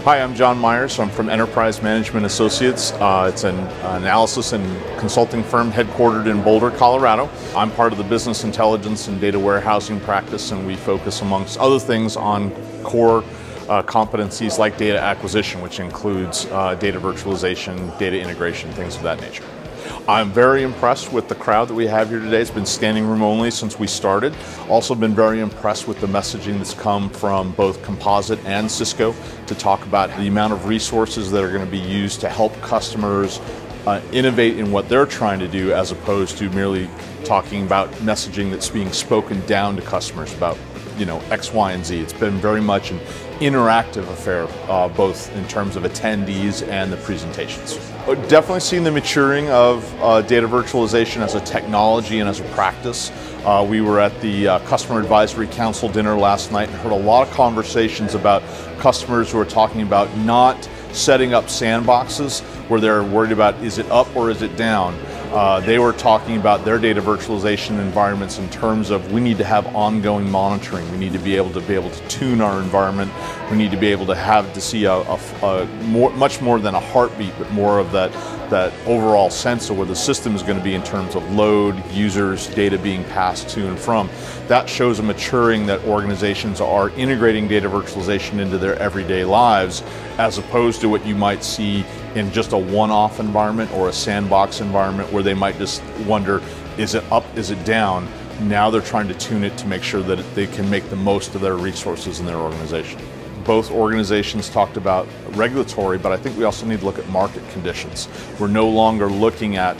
Hi, I'm John Myers. I'm from Enterprise Management Associates. It's an analysis and consulting firm headquartered in Boulder, Colorado. I'm part of the business intelligence and data warehousing practice, and we focus, amongst other things, on core competencies like data acquisition, which includes data virtualization, data integration, things of that nature. I'm very impressed with the crowd that we have here today. It's been standing room only since we started. Also been very impressed with the messaging that's come from both Composite and Cisco to talk about the amount of resources that are going to be used to help customers innovate in what they're trying to do, as opposed to merely talking about messaging that's being spoken down to customers about, X, Y, and Z. It's been very much an interactive affair, both in terms of attendees and the presentations. Definitely seen the maturing of data virtualization as a technology and as a practice. We were at the Customer Advisory Council dinner last night and heard a lot of conversations about customers who are talking about not setting up sandboxes where they're worried about, is it up or is it down? They were talking about their data virtualization environments in terms of, we need to have ongoing monitoring. We need to be able to tune our environment. We need to be able to see much more than a heartbeat, but more of that overall sense of where the system is going to be in terms of load, users, data being passed to and from. That shows a maturing that organizations are integrating data virtualization into their everyday lives, as opposed to what you might see in just a one-off environment or a sandbox environment where they might just wonder, is it up, is it down? Now they're trying to tune it to make sure that they can make the most of their resources in their organization. Both organizations talked about regulatory, but I think we also need to look at market conditions. We're no longer looking at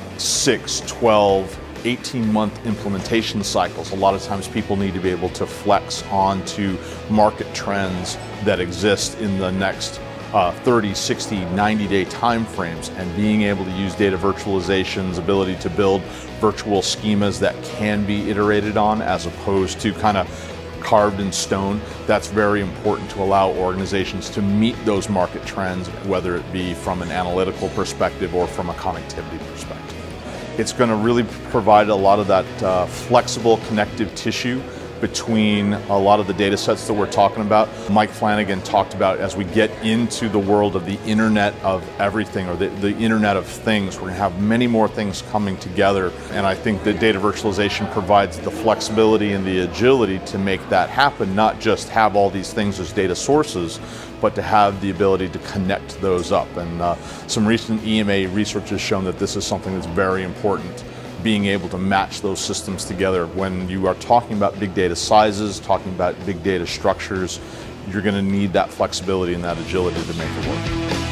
6, 12, 18-month implementation cycles. A lot of times people need to be able to flex onto market trends that exist in the next 30, 60, 90-day time frames, and being able to use data virtualization's ability to build virtual schemas that can be iterated on as opposed to kind of carved in stone. That's very important to allow organizations to meet those market trends, whether it be from an analytical perspective or from a connectivity perspective. It's going to really provide a lot of that flexible connective tissue between a lot of the data sets that we're talking about. Mike Flanagan talked about, as we get into the world of the Internet of Everything, or the Internet of Things, we're going to have many more things coming together, and I think that data virtualization provides the flexibility and the agility to make that happen, not just have all these things as data sources, but to have the ability to connect those up. And some recent EMA research has shown that this is something that's very important, being able to match those systems together. When you are talking about big data sizes, talking about big data structures, you're going to need that flexibility and that agility to make it work.